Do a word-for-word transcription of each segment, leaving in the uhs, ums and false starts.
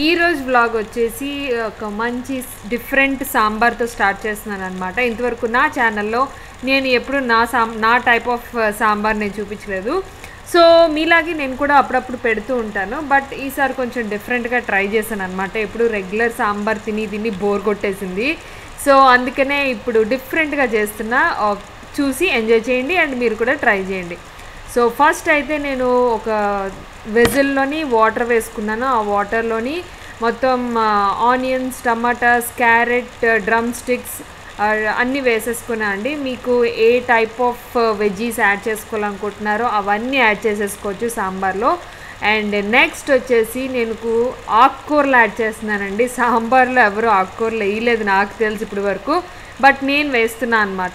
ఈ రోజు వ్లాగ్ వచ్చేసి ఒక మంచి డిఫరెంట్ సాంబార్తో స్టార్ట్ చేస్తున్నాను అనమాట. ఇంతవరకు నా ఛానల్లో నేను ఎప్పుడు నా సాం నా టైప్ ఆఫ్ సాంబార్ నేను చూపించలేదు. సో మీలాగే నేను కూడా అప్పుడప్పుడు పెడుతూ ఉంటాను. బట్ ఈసారి కొంచెం డిఫరెంట్గా ట్రై చేశాను అనమాట. ఎప్పుడు రెగ్యులర్ సాంబార్ తిని తిని బోర్ కొట్టేసింది. సో అందుకనే ఇప్పుడు డిఫరెంట్గా చేస్తున్నా. చూసి ఎంజాయ్ చేయండి అండ్ మీరు కూడా ట్రై చేయండి. సో ఫస్ట్ అయితే నేను ఒక వెజిల్లోని వాటర్ వేసుకున్నాను. ఆ వాటర్లోని మొత్తం onions, tomatoes, carrot, drumsticks అన్నీ వేసేసుకున్నా అండి. మీకు ఏ టైప్ ఆఫ్ వెజ్జీస్ యాడ్ చేసుకోవాలనుకుంటున్నారో అవన్నీ యాడ్ చేసేసుకోవచ్చు సాంబార్లో. అండ్ నెక్స్ట్ వచ్చేసి నేను ఆకుకూరలు యాడ్ చేస్తున్నానండి. సాంబార్లో ఎవరు ఆకుకూరలు వేయలేదు నాకు తెలిసి ఇప్పటి వరకు, బట్ నేను వేస్తున్నాను అనమాట.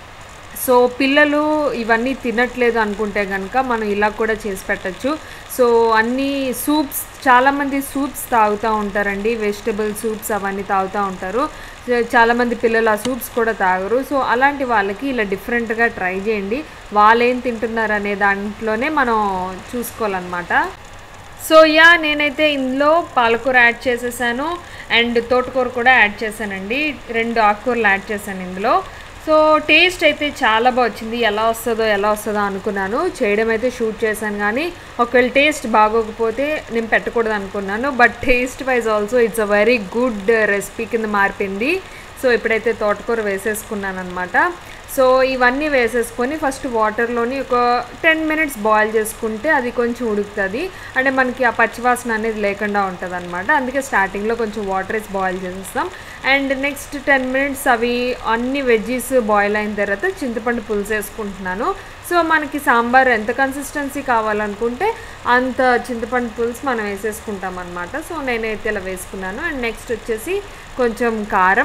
సో పిల్లలు ఇవన్నీ తినట్లేదు అనుకుంటే కనుక మనం ఇలా కూడా చేసి పెట్టచ్చు. సో అన్ని సూప్స్, చాలామంది సూప్స్ తాగుతూ ఉంటారండి, వెజిటబుల్ సూప్స్ అవన్నీ తాగుతూ ఉంటారు. చాలామంది పిల్లలు ఆ సూప్స్ కూడా తాగరు. సో అలాంటి వాళ్ళకి ఇలా డిఫరెంట్గా ట్రై చేయండి. వాళ్ళు ఏం తింటున్నారు అనే దాంట్లోనే మనం చూసుకోవాలన్నమాట. సో యా నేనైతే ఇందులో పాలకూర యాడ్ చేసేసాను అండ్ తోటకూర కూడా యాడ్ చేశానండి. రెండు ఆకుకూరలు యాడ్ చేశాను ఇందులో. సో టేస్ట్ అయితే చాలా బాగా వచ్చింది. ఎలా వస్తుందో ఎలా వస్తుందో అనుకున్నాను, చేయడం అయితే షూట్ చేశాను. కానీ ఒకవేళ టేస్ట్ బాగోకపోతే నేను పెట్టకూడదు అనుకున్నాను. But taste wise also it's a very good recipe కింద మారిపోయింది. సో ఇప్పుడైతే తోటకూర వేసేసుకున్నాను అనమాట. సో ఇవన్నీ వేసేసుకొని ఫస్ట్ వాటర్లోని ఒక టెన్ మినిట్స్ బాయిల్ చేసుకుంటే అది కొంచెం ఉడుకుతుంది. అంటే మనకి ఆ పచ్చివాసన అనేది లేకుండా ఉంటుంది అనమాట. అందుకే స్టార్టింగ్లో కొంచెం వాటర్ వేసి బాయిల్ చేసేస్తాం. అండ్ నెక్స్ట్ టెన్ మినిట్స్ అవి అన్ని వెజ్జీస్ బాయిల్ అయిన తర్వాత చింతపండు పులుసు వేసుకుంటున్నాను. సో మనకి సాంబార్ ఎంత కన్సిస్టెన్సీ కావాలనుకుంటే అంత చింతపండు పులుసు మనం వేసేసుకుంటాం అనమాట. సో నేనైతే ఇలా వేసుకున్నాను. అండ్ నెక్స్ట్ వచ్చేసి కొంచెం కారం,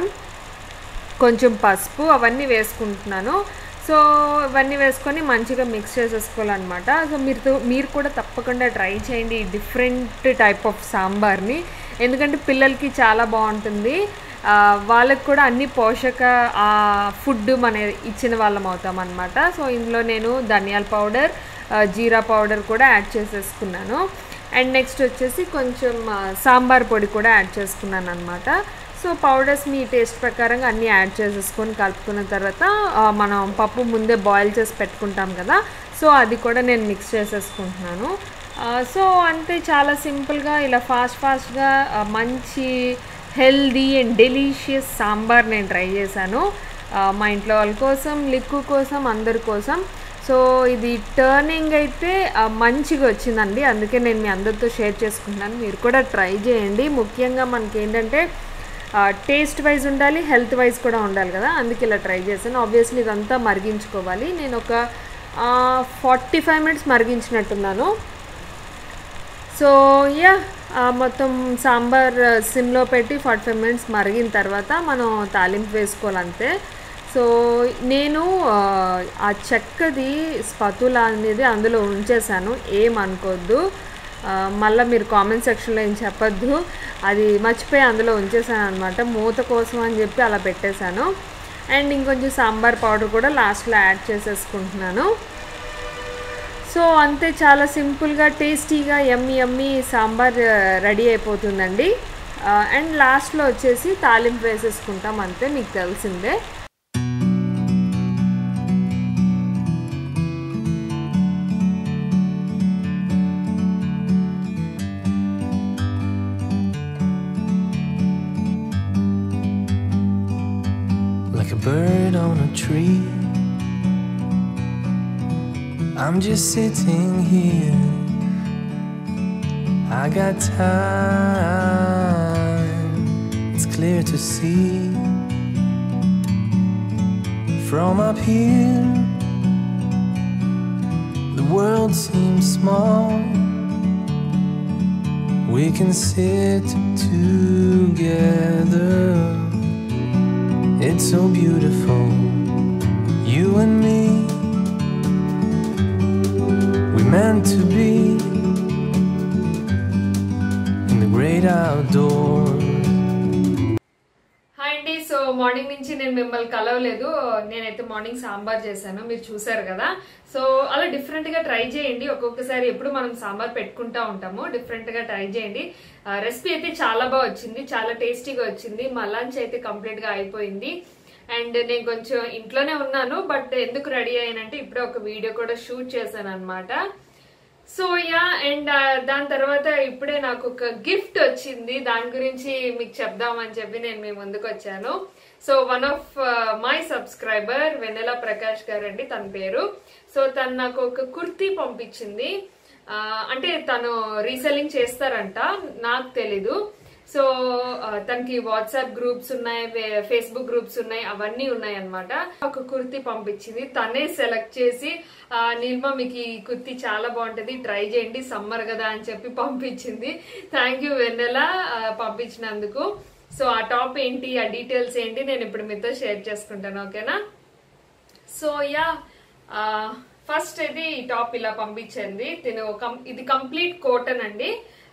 కొంచెం పసుపు అవన్నీ వేసుకుంటున్నాను. సో ఇవన్నీ వేసుకొని మంచిగా మిక్స్ చేసేసుకోవాలన్నమాట. సో మీరు మీరు కూడా తప్పకుండా ట్రై చేయండి డిఫరెంట్ టైప్ ఆఫ్ సాంబార్ని. ఎందుకంటే పిల్లలకి చాలా బాగుంటుంది, వాళ్ళకి కూడా అన్ని పోషక ఫుడ్ మన ఇచ్చిన వాళ్ళం అవుతాం అన్నమాట. సో ఇందులో నేను ధనియాల పౌడర్, జీరా పౌడర్ కూడా యాడ్ చేసేసుకున్నాను. అండ్ నెక్స్ట్ వచ్చేసి కొంచెం సాంబార్ పొడి కూడా యాడ్ చేసుకున్నాను అనమాట. సో పౌడర్స్ మీ టేస్ట్ ప్రకారంగా అన్నీ యాడ్ చేసేసుకొని కలుపుకున్న తర్వాత మనం పప్పు ముందే బాయిల్ చేసి పెట్టుకుంటాం కదా, సో అది కూడా నేను మిక్స్ చేసేసుకుంటున్నాను. సో అంతే, చాలా సింపుల్గా ఇలా ఫాస్ట్ ఫాస్ట్గా మంచి హెల్దీ అండ్ డెలీషియస్ సాంబార్ నేను ట్రై చేశాను మా ఇంట్లో వాళ్ళ కోసం, లిక్కు కోసం, అందరి కోసం. సో ఇది టర్నింగ్ అయితే మంచిగా వచ్చిందండి. అందుకే నేను మీ అందరితో షేర్ చేసుకుంటున్నాను. మీరు కూడా ట్రై చేయండి. ముఖ్యంగా మనకి ఏంటంటే టేస్ట్ వైజ్ ఉండాలి, హెల్త్ వైజ్ కూడా ఉండాలి కదా, అందుకే ఇలా ట్రై చేశాను. ఆబ్వియస్లీ ఇదంతా మరిగించుకోవాలి. నేను ఒక ఫార్టీ ఫైవ్ మినిట్స్ మరిగించినట్టున్నాను. సో యా మొత్తం సాంబార్ సిమ్లో పెట్టి ఫార్టీ ఫైవ్ మినిట్స్ మరిగిన తర్వాత మనం తాలింపు వేసుకోవాలంతే. సో నేను ఆ చెక్కది స్పతులా అనేది అందులో ఉంచేసాను, ఏమనుకోవద్దు. మళ్ళీ మీరు కామెంట్ సెక్షన్లో ఏం చెప్పొద్దు, అది మర్చిపోయి అందులో ఉంచేసాను అనమాట, మూత కోసం అని చెప్పి అలా పెట్టేశాను. అండ్ ఇంకొంచెం సాంబార్ పౌడర్ కూడా లాస్ట్లో యాడ్ చేసేసుకుంటున్నాను. సో అంతే, చాలా సింపుల్గా టేస్టీగా యమ్మీ యమ్మీ సాంబార్ రెడీ అయిపోతుందండి. అండ్ లాస్ట్లో వచ్చేసి తాలింపు వేసేసుకుంటాం, అంతే, మీకు తెలిసిందే. Like a bird on a tree, I'm just sitting here. I got time, it's clear to see. From up here, the world seems small. We can sit together, it's so beautiful, you and me. We meant to be in the great outdoors. Hi Andy, so morning morning నుంచి నేను మిమ్మల్ని కలవలేదు. నేనైతే morning sambar చేశాను, మీరు చూసారు కదా. So అలా డిఫరెంట్ గా ట్రై చేయండి. ఒక్కొక్కసారి ఎప్పుడు మనం సాంబార్ పెట్టుకుంటా ఉంటాము, డిఫరెంట్ గా ట్రై చేయండి. రెసిపీ అయితే చాలా బాగా వచ్చింది, చాలా టేస్టీగా వచ్చింది. మా లంచ్ అయితే కంప్లీట్ గా అయిపోయింది. అండ్ నేను కొంచెం ఇంట్లోనే ఉన్నాను, బట్ ఎందుకు రెడీ అయ్యానంటే ఇప్పుడే ఒక వీడియో కూడా షూట్ చేశాను అనమాట. సో యా, అండ్ దాని తర్వాత ఇప్పుడే నాకు ఒక గిఫ్ట్ వచ్చింది, దాని గురించి మీకు చెప్దామని చెప్పి నేను మీ ముందుకు వచ్చాను. So one of my subscriber Vennela Prakash garu అండి తన పేరు. సో తను నాకు ఒక కుర్తీ పంపించింది. అంటే తను రీసెల్లింగ్ చేస్తారంట, నాకు తెలీదు. సో తనకి వాట్సాప్ గ్రూప్స్ ఉన్నాయి, ఫేస్బుక్ గ్రూప్స్ ఉన్నాయి, అవన్నీ ఉన్నాయి అనమాట. ఒక కుర్తీ పంపించింది, తనే సెలెక్ట్ చేసి నీల్మా మీకు ఈ కుర్తీ చాలా బాగుంటది, ట్రై చేయండి, సమ్మర్ కదా అని చెప్పి పంపించింది. థ్యాంక్ యూ వెన్నెల పంపించినందుకు. సో ఆ టాప్ ఏంటి, ఆ డీటెయిల్స్ ఏంటి నేను ఇప్పుడు మీతో షేర్ చేసుకుంటాను, ఓకేనా. సో యా, ఫస్ట్ ఇది ఈ టాప్ ఇలా పంపించింది. తిను ఇది కంప్లీట్ కాటన్ అండి.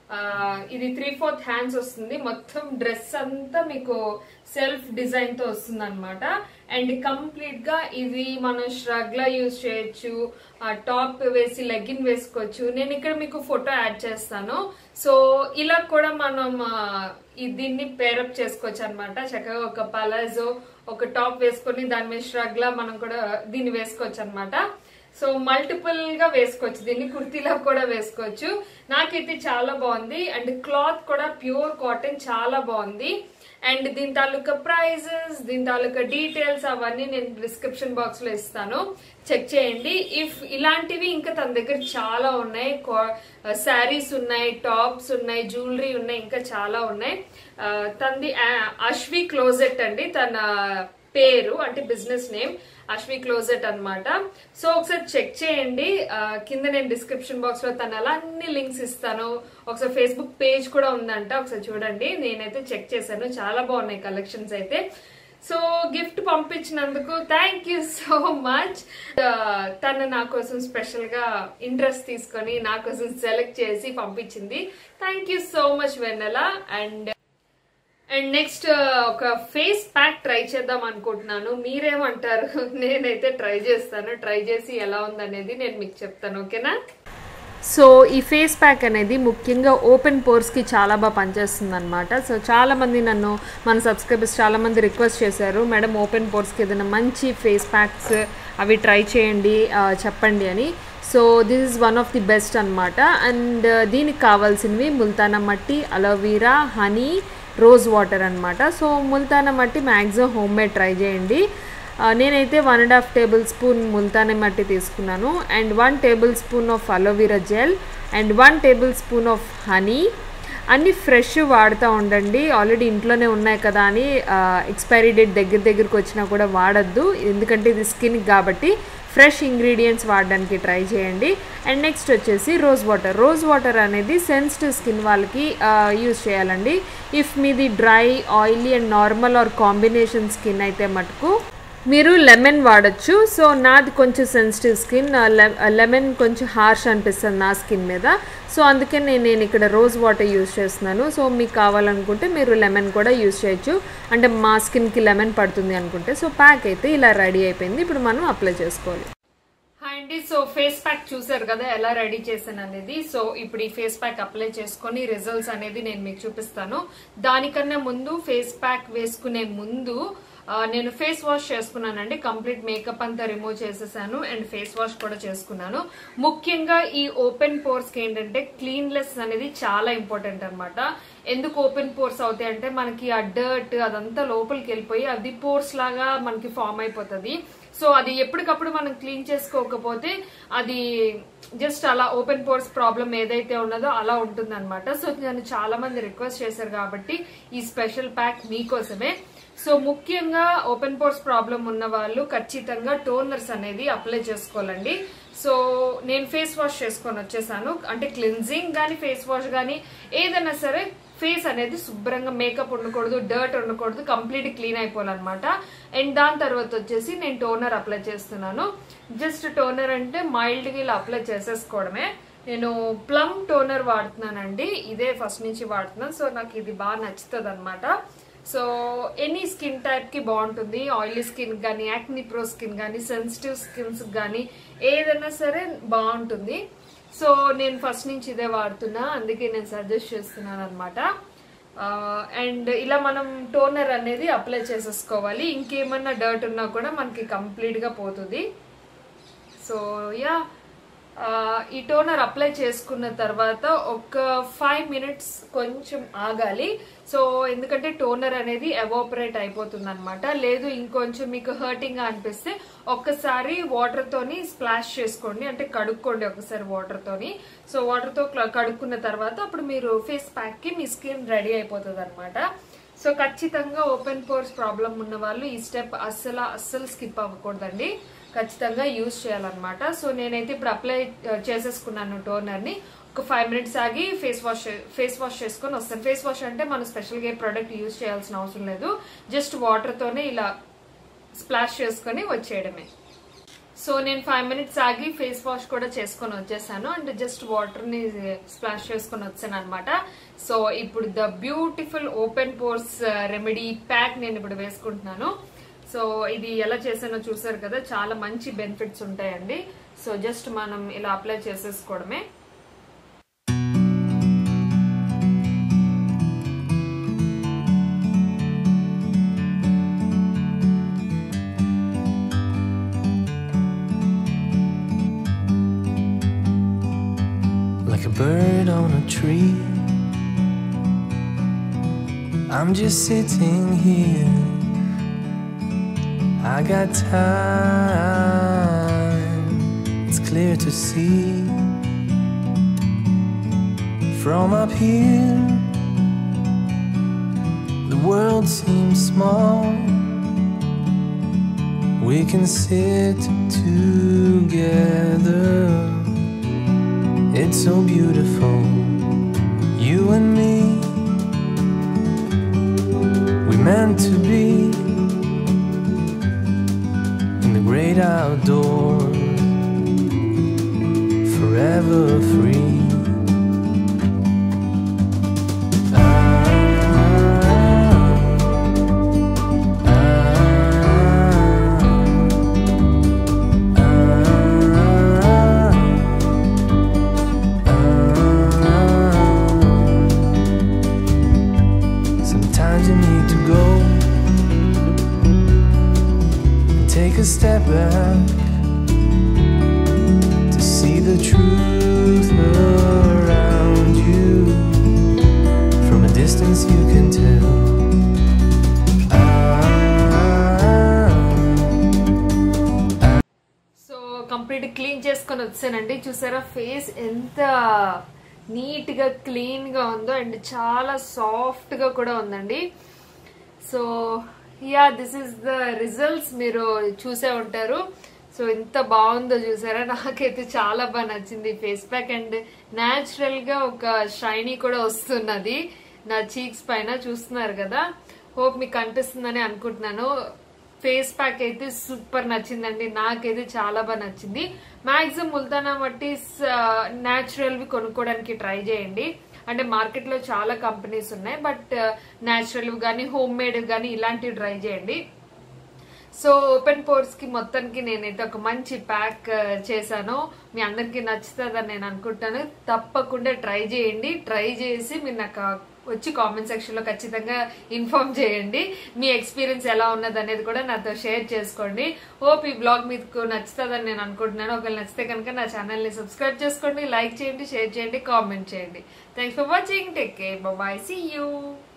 ఇది త్రీ ఫోర్త్ హ్యాండ్స్ వస్తుంది, మొత్తం డ్రెస్ అంతా మీకు సెల్ఫ్ డిజైన్ తో వస్తుంది అనమాట. అండ్ కంప్లీట్ గా ఇది మనం ష్రగ్ లా యూజ్ చేయొచ్చు, టాప్ వేసి లెగ్గిన్ వేసుకోవచ్చు. నేను ఇక్కడ మీకు ఫోటో యాడ్ చేస్తాను. సో ఇలా కూడా మనం దీన్ని పేరప్ చేసుకోవచ్చు అనమాట. చక్కగా ఒక పలాజో ఒక టాప్ వేసుకొని దాని మీద ష్రగ్ లా మనం కూడా దీన్ని వేసుకోవచ్చు అనమాట. సో మల్టిపుల్ గా వేసుకోవచ్చు, దీన్ని కుర్తీలా కూడా వేసుకోవచ్చు. నాకైతే చాలా బాగుంది. అండ్ క్లాత్ కూడా ప్యూర్ కాటన్, చాలా బాగుంది. అండ్ దీని తాలూకా ప్రైజెస్, దీని తాలూకా డీటెయిల్స్ అవన్నీ నేను డిస్క్రిప్షన్ బాక్స్ లో ఇస్తాను, చెక్ చేయండి. ఇఫ్ ఇలాంటివి ఇంకా తన దగ్గర చాలా ఉన్నాయి, శారీస్ ఉన్నాయి, టాప్స్ ఉన్నాయి, జ్యువెలరీ ఉన్నాయి, ఇంకా చాలా ఉన్నాయి. తనది అశ్వి క్లోజెట్ అండి తన పేరు, అంటే బిజినెస్ నేమ్ అశ్వి క్లోజెట్ అనమాట. సో ఒకసారి చెక్ చేయండి. కింద నేను డిస్క్రిప్షన్ బాక్స్ లో తన అలా అన్ని లింక్స్ ఇస్తాను. ఒకసారి ఫేస్బుక్ పేజ్ కూడా ఉందంట, ఒకసారి చూడండి. నేనైతే చెక్ చేశాను, చాలా బాగున్నాయి కలెక్షన్స్ అయితే. సో గిఫ్ట్ పంపించినందుకు థ్యాంక్ యూ సో మచ్. తను నా కోసం స్పెషల్ గా ఇంట్రెస్ట్ తీసుకొని నా కోసం సెలెక్ట్ చేసి పంపించింది. Thank you so much Vennela. And and next ఒక ఫేస్ ప్యాక్ ట్రై చేద్దాం అనుకుంటున్నాను, మీరేమంటారు? నేనైతే ట్రై చేస్తాను, ట్రై చేసి ఎలా ఉందనేది నేను మీకు చెప్తాను, ఓకేనా. సో ఈ ఫేస్ ప్యాక్ అనేది ముఖ్యంగా ఓపెన్ పోర్స్కి చాలా బాగా పనిచేస్తుంది అనమాట. సో చాలామంది నన్ను, మన సబ్స్క్రైబర్స్ చాలామంది రిక్వెస్ట్ చేశారు, మేడం ఓపెన్ పోర్స్కి ఏదైనా మంచి ఫేస్ ప్యాక్స్ అవి ట్రై చేయండి, చెప్పండి అని. So this is one of the best అనమాట. అండ్ దీనికి కావాల్సినవి multani mitti, aloe vera, honey, rose water అనమాట. So multani mitti maximum homemade try చేయండి. నేనైతే one and half tablespoon multani mitti తీసుకున్నాను. And one tablespoon of aloe vera gel and one tablespoon of honey. అన్నీ fresh వాడుతూ ఉండండి, ఆల్రెడీ ఇంట్లోనే ఉన్నాయి కదా అని ఎక్స్పైరీ డేట్ దగ్గర దగ్గరకు వచ్చినా కూడా వాడద్దు, ఎందుకంటే ఇది స్కిన్ కాబట్టి ఫ్రెష్ ఇంగ్రీడియంట్స్ వాడడానికి ట్రై చేయండి. అండ్ నెక్స్ట్ వచ్చేసి రోజ్ వాటర్. రోజ్ వాటర్ అనేది సెన్సిటివ్ స్కిన్ వాళ్ళకి యూజ్ చేయాలండి. ఇఫ్ మీది dry, oily and normal or combination skin అయితే మటుకు మీరు లెమన్ వాడచ్చు. సో నాది కొంచెం సెన్సిటివ్ స్కిన్, లెమన్ కొంచెం హార్ష్ అనిపిస్తుంది నా స్కిన్ మీద. సో అందుకే నేను నేను ఇక్కడ రోజ్ వాటర్ యూజ్ చేస్తున్నాను. సో మీకు కావాలనుకుంటే మీరు లెమన్ కూడా యూజ్ చేయొచ్చు, అంటే మా స్కిన్కి లెమన్ పడుతుంది అనుకుంటే. సో ప్యాక్ అయితే ఇలా రెడీ అయిపోయింది, ఇప్పుడు మనం అప్లై చేసుకోవాలి. హాయ్ అండి, సో ఫేస్ ప్యాక్ చూసారు కదా ఎలా రెడీ చేశాను అనేది. సో ఇప్పుడు ఈ ఫేస్ ప్యాక్ అప్లై చేసుకొని రిజల్ట్స్ అనేది నేను మీకు చూపిస్తాను. దానికన్నా ముందు ఫేస్ ప్యాక్ వేసుకునే ముందు నేను ఫేస్ వాష్ చేసుకున్నానండి. కంప్లీట్ మేకప్ అంతా రిమూవ్ చేసేసాను అండ్ ఫేస్ వాష్ కూడా చేసుకున్నాను. ముఖ్యంగా ఈ ఓపెన్ పోర్స్ కి ఏంటంటే క్లీన్లెస్ అనేది చాలా ఇంపార్టెంట్ అనమాట. ఎందుకు ఓపెన్ పోర్స్ అవుతాయి అంటే మనకి ఆ డర్ట్ అదంతా లోపలికి వెళ్ళిపోయి అది పోర్స్ లాగా మనకి ఫామ్ అయిపోతుంది. సో అది ఎప్పటికప్పుడు మనం క్లీన్ చేసుకోకపోతే అది జస్ట్ అలా ఓపెన్ పోర్స్ ప్రాబ్లం ఏదైతే ఉన్నదో అలా ఉంటుంది అనమాట. సో నన్ను చాలా మంది రిక్వెస్ట్ చేశారు కాబట్టి ఈ స్పెషల్ ప్యాక్ మీకోసమే. సో ముఖ్యంగా ఓపెన్ పోర్స్ ప్రాబ్లం ఉన్న వాళ్ళు ఖచ్చితంగా టోనర్స్ అనేది అప్లై చేసుకోవాలండి. సో నేను ఫేస్ వాష్ చేసుకొని వచ్చేసాను, అంటే క్లిన్జింగ్ గానీ ఫేస్ వాష్ గానీ ఏదైనా సరే ఫేస్ అనేది శుభ్రంగా మేకప్ ఉండకూడదు, డర్ట్ ఉండకూడదు, కంప్లీట్ క్లీన్ అయిపోవాలన్నమాట. అండ్ దాని తర్వాత వచ్చేసి నేను టోనర్ అప్లై చేస్తున్నాను. జస్ట్ టోనర్ అంటే మైల్డ్ గా ఇలా అప్లై చేసేసుకోవడమే. నేను ప్లమ్ టోనర్ వాడుతున్నానండి, ఇదే ఫస్ట్ నుంచి వాడుతున్నాను. సో నాకు ఇది బాగా నచ్చుతుంది అనమాట. సో ఎనీ స్కిన్ టైప్కి బాగుంటుంది. ఆయిలీ స్కిన్ కానీ, యాక్ని ప్రో స్కిన్ కానీ, సెన్సిటివ్ స్కిన్స్ కానీ ఏదైనా సరే బాగుంటుంది. సో నేను ఫస్ట్ నుంచి ఇదే వాడుతున్నా, అందుకే నేను సజెస్ట్ చేస్తున్నాను అనమాట. అండ్ ఇలా మనం టోనర్ అనేది అప్లై చేసేసుకోవాలి. ఇంకేమన్నా డర్ట్ ఉన్నా కూడా మనకి కంప్లీట్గా పోతుంది. సో యా, ఈ టోనర్ అప్లై చేసుకున్న తర్వాత ఒక ఫైవ్ మినిట్స్ కొంచెం ఆగాలి. సో ఎందుకంటే టోనర్ అనేది ఎవాపరేట్ అయిపోతుంది అనమాట. లేదు ఇంకొంచెం మీకు హర్టింగ్ గా అనిపిస్తే ఒక్కసారి వాటర్ తోని స్ప్లాష్ చేసుకోండి, అంటే కడుక్కోండి ఒకసారి వాటర్ తోని. సో వాటర్ తో కడుక్కున్న తర్వాత అప్పుడు మీరు ఫేస్ ప్యాక్ కి మీ స్కిన్ రెడీ అయిపోతుంది అనమాట. సో ఖచ్చితంగా ఓపెన్ పోర్స్ ప్రాబ్లం ఉన్న వాళ్ళు ఈ స్టెప్ అస్సలు అస్సలు స్కిప్ అవ్వకూడదండి, ఖచ్చితంగా యూజ్ చేయాలన్నమాట. సో నేనైతే ఇప్పుడు అప్లై చేసేసుకున్నాను టోనర్ ని. ఒక ఫైవ్ మినిట్స్ ఆగి ఫేస్ వాష్ ఫేస్ వాష్ చేసుకొని వస్తాను. ఫేస్ వాష్ అంటే మనం స్పెషల్గా ఏ ప్రోడక్ట్ యూజ్ చేయాల్సిన అవసరం లేదు, జస్ట్ వాటర్ తోనే ఇలా స్ప్లాష్ చేసుకొని వచ్చేయడమే. సో నేను ఫైవ్ మినిట్స్ ఆగి ఫేస్ వాష్ కూడా చేసుకొని వచ్చేసాను, అండ్ జస్ట్ వాటర్ ని స్ప్లాష్ చేసుకొని వచ్చాను అనమాట. సో ఇప్పుడు the beautiful open pores remedy pack నేను ఇప్పుడు వేసుకుంటున్నాను. సో ఇది ఎలా చేసానో చూసారు కదా, చాలా మంచి బెనిఫిట్స్ ఉంటాయండి. సో జస్ట్ మనం ఇలా అప్లై చేసేసుకోవడమే. Like a bird on a tree, I'm just sitting here. I got time, it's clear to see. From up here, the world seems small. We can sit together, it's so beautiful, you and me. We meant to be great outdoors, forever free. Sometimes you need to go, take a step back to see the truth around you. From a distance you can tell. So complete clean చేసుకొని వచ్చానండి. చూసారా face ఎంత neat గా clean గా ఉందో, and చాలా soft గా కూడా ఉందండి. So yeah, this is the results, మీరు చూసే ఉంటారు. సో ఎంత బాగుందో చూసారా, నాకైతే చాలా బాగా నచ్చింది ఫేస్ ప్యాక్. అండ్ న్యాచురల్ గా ఒక షైనీ కూడా వస్తున్నది నా చీక్స్ పైన, చూస్తున్నారు కదా. హోప్ మీకు కనిపిస్తుందని అనుకుంటున్నాను. ఫేస్ ప్యాక్ అయితే సూపర్ నచ్చిందండి, నాకైతే చాలా బాగా నచ్చింది. మాక్సిమం ముల్తానా మట్టి న్యాచురల్ వి కొనుక్కోవడానికి ట్రై చేయండి. అంటే మార్కెట్ లో చాలా కంపెనీస్ ఉన్నాయి, బట్ న్యాచురల్ గానీ హోమ్ మేడ్ గానీ ఇలాంటివి ట్రై చేయండి. సో ఓపెన్ పోర్స్ కి మొత్తానికి నేనైతే ఒక మంచి ప్యాక్ చేశాను, మీ అందరికి నచ్చుతుందని నేను అనుకుంటాను. తప్పకుండా ట్రై చేయండి, ట్రై చేసి మీరు నాకు వచ్చి కామెంట్ సెక్షన్ లో ఖచ్చితంగా ఇన్ఫార్మ్ చేయండి. మీ ఎక్స్పీరియన్స్ ఎలా ఉన్నది అనేది కూడా నాతో షేర్ చేసుకోండి. హోప్ ఈ బ్లాగ్ మీకు నచ్చుతుందని నేను అనుకుంటున్నాను. ఒకవేళ నచ్చితే కనుక నా ఛానల్ ని సబ్స్క్రైబ్ చేసుకోండి, లైక్ చేయండి, షేర్ చేయండి, కామెంట్ చేయండి. Thanks for watching, take care, bye bye, see you.